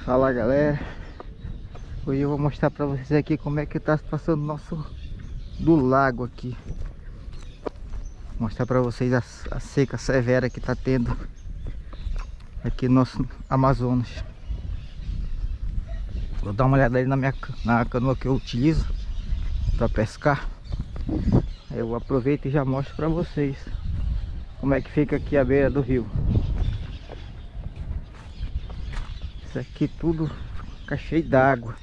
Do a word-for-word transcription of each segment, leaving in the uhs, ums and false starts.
Fala galera, hoje eu vou mostrar pra vocês aqui como é que tá a situação do nosso do lago aqui. Mostrar pra vocês a, a seca severa que tá tendo aqui no nosso Amazonas. Vou dar uma olhada aí na minha na canoa que eu utilizo pra pescar. Aí eu aproveito e já mostro pra vocês como é que fica aqui a beira do rio. Isso aqui tudo fica cheio d'água.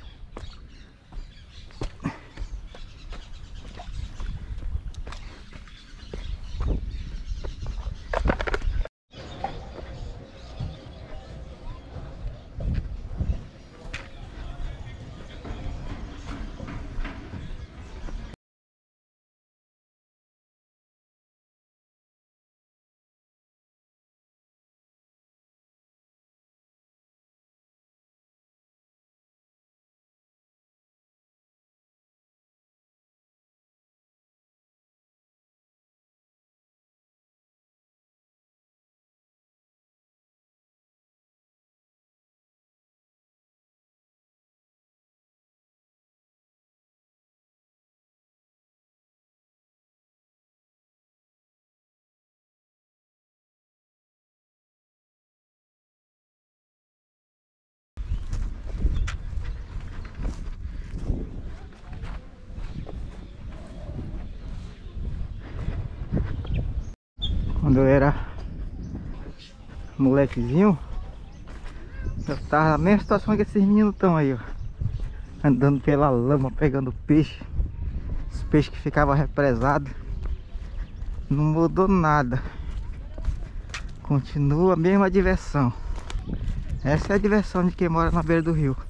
Quando eu era molequezinho, eu tava na mesma situação que esses meninos estão aí, ó. Andando pela lama, pegando peixe. Os peixes que ficavam represados. Não mudou nada. Continua a mesma diversão. Essa é a diversão de quem mora na beira do rio.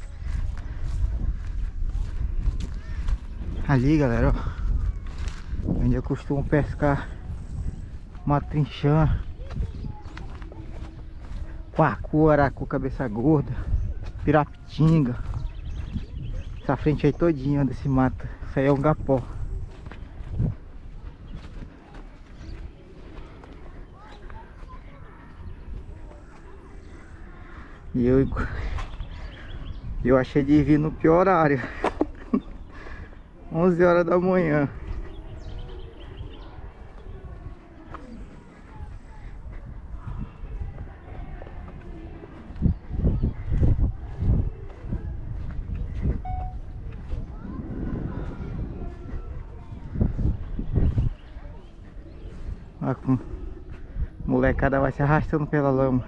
Ali, galera, ó, onde eu costumo pescar matrinchã, pacu, aracu, cabeça gorda, pirapitinga. Essa frente aí todinha desse mato. Isso aí é um gapó. E eu eu achei de vir no pior horário. onze horas da manhã. Olha como a molecada vai se arrastando pela lama.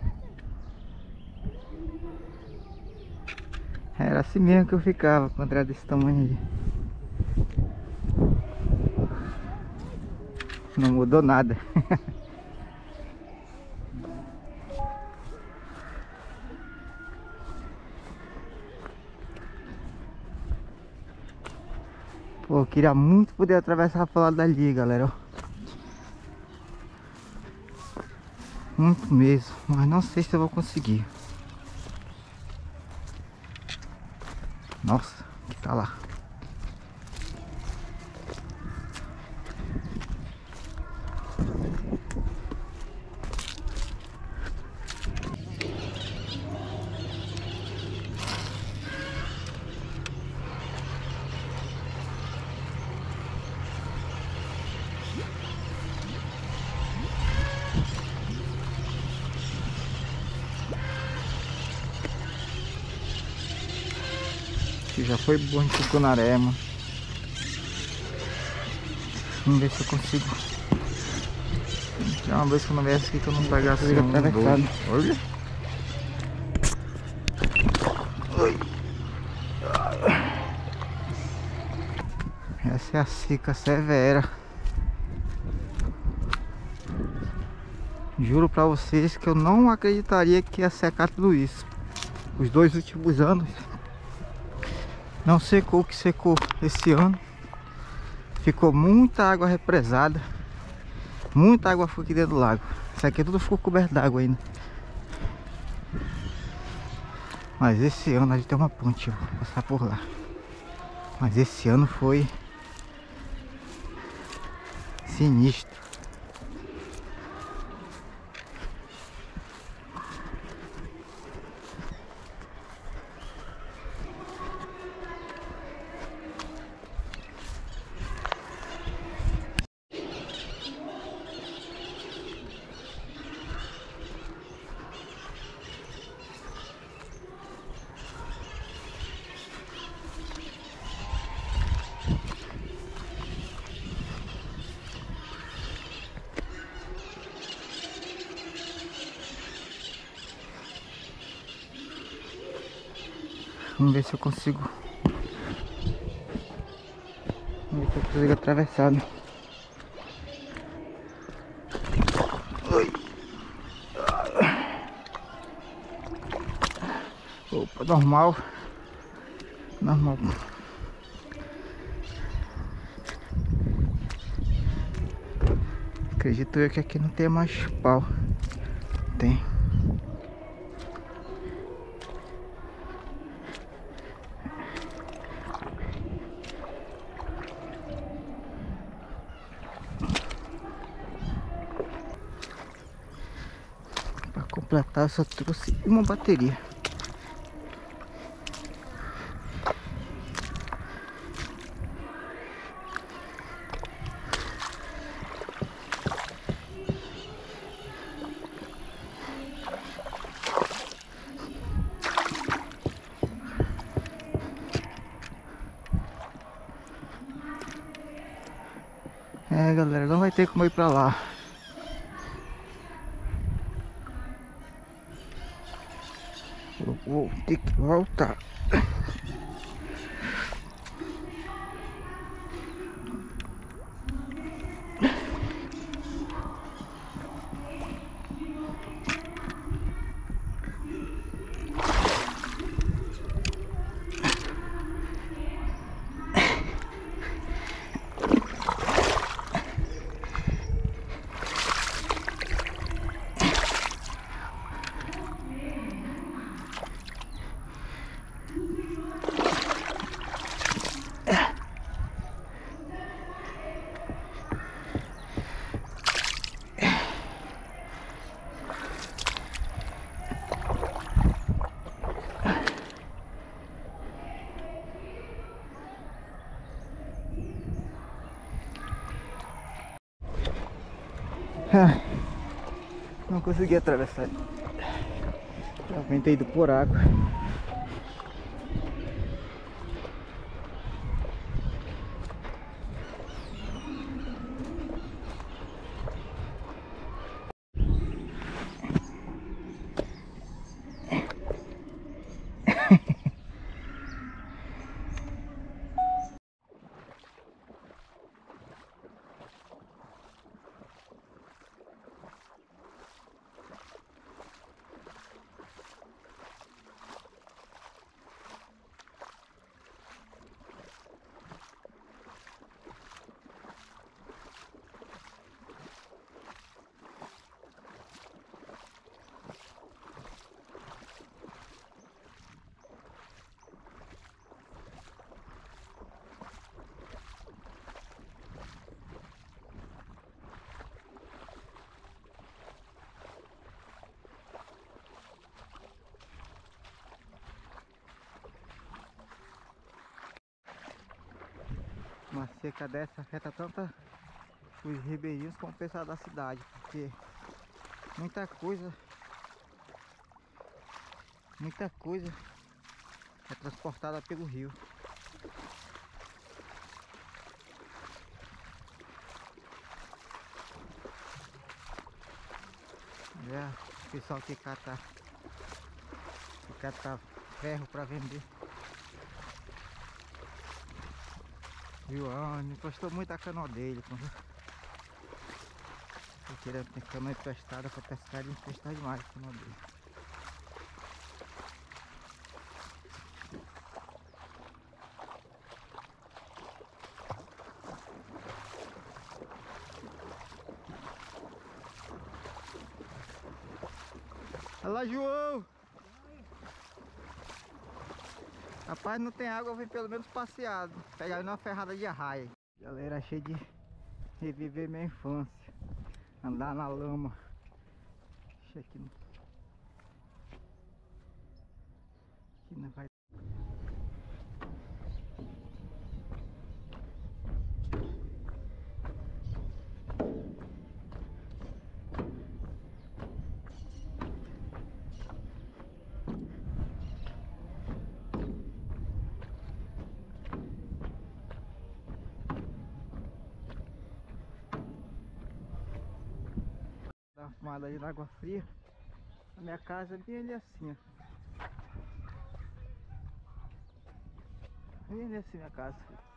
Era assim mesmo que eu ficava quando era desse tamanho aí. Não mudou nada. Pô, eu queria muito poder atravessar pro lado dali, galera, ó. Muito mesmo, mas não sei se eu vou conseguir. Nossa, que tá lá. Que já foi bom de tucunaré, mano. Vamos ver se eu consigo. Já uma vez que eu não viesse aqui que eu não pegasse um dois. Olha. Essa é a seca severa. Juro pra vocês que eu não acreditaria que ia secar tudo isso. Os dois últimos anos não secou o que secou esse ano. Ficou muita água represada. Muita água ficou aqui dentro do lago. Isso aqui tudo ficou coberto d'água ainda. Mas esse ano a gente tem uma ponte, eu vou passar por lá. Mas esse ano foi sinistro. Vamos ver se eu consigo. Vamos ver se eu consigo atravessar, né? Opa, normal. Normal. Acredito eu que aqui não tem mais pau. Tem. Para completar eu só trouxe uma bateria. É, galera, não vai ter como ir pra lá. Eu vou ter que voltar. Não consegui atravessar. Tava ter ido por água. Uma seca dessa afeta tanto os ribeirinhos como o pessoal da cidade, porque muita coisa, muita coisa é transportada pelo rio. É, o pessoal que cata, que cata ferro para vender. Viu? Ah, me custou muito a canoa dele. Eu queria ter canoa emprestada para pescar e emprestar demais a canoa dele. Olha lá, João! Rapaz, não tem água, eu vim pelo menos passeado. Pegar uma ferrada de arraia. Galera, cheio de reviver minha infância. Andar na lama. Deixa aqui. Aqui não vai. Dá uma fumada aí na água fria. A minha casa é bem ali assim, ó. Vem nessa minha casa.